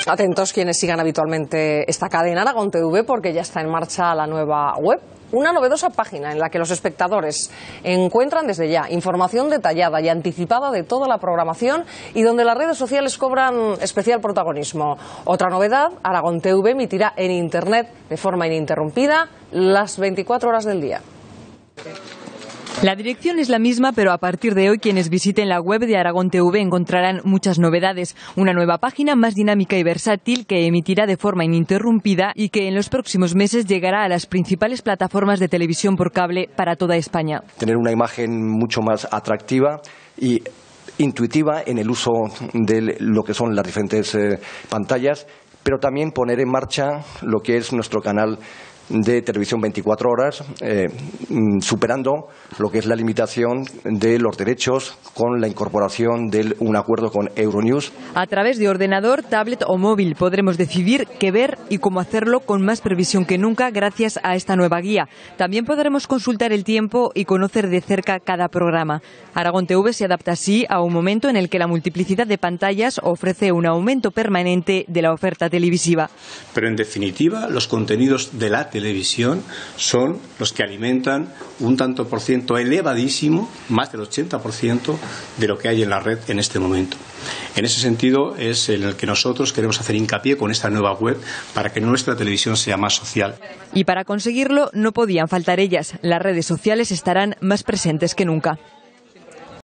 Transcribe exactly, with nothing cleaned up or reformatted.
Atentos quienes sigan habitualmente esta cadena, Aragón T V, porque ya está en marcha la nueva web. Una novedosa página en la que los espectadores encuentran desde ya información detallada y anticipada de toda la programación y donde las redes sociales cobran especial protagonismo. Otra novedad, Aragón T V emitirá en Internet de forma ininterrumpida las veinticuatro horas del día. La dirección es la misma, pero a partir de hoy quienes visiten la web de Aragón T V encontrarán muchas novedades. Una nueva página más dinámica y versátil que emitirá de forma ininterrumpida y que en los próximos meses llegará a las principales plataformas de televisión por cable para toda España. Tener una imagen mucho más atractiva y intuitiva en el uso de lo que son las diferentes eh, pantallas, pero también poner en marcha lo que es nuestro canal de televisión veinticuatro horas, eh, superando lo que es la limitación de los derechos con la incorporación de un acuerdo con Euronews. A través de ordenador, tablet o móvil podremos decidir qué ver y cómo hacerlo con más previsión que nunca gracias a esta nueva guía. También podremos consultar el tiempo y conocer de cerca cada programa. Aragón T V se adapta así a un momento en el que la multiplicidad de pantallas ofrece un aumento permanente de la oferta televisiva. Pero en definitiva, los contenidos de la televisión son los que alimentan un tanto por ciento elevadísimo, más del ochenta por ciento de lo que hay en la red en este momento. En ese sentido es en el que nosotros queremos hacer hincapié con esta nueva web para que nuestra televisión sea más social. Y para conseguirlo no podían faltar ellas. Las redes sociales estarán más presentes que nunca.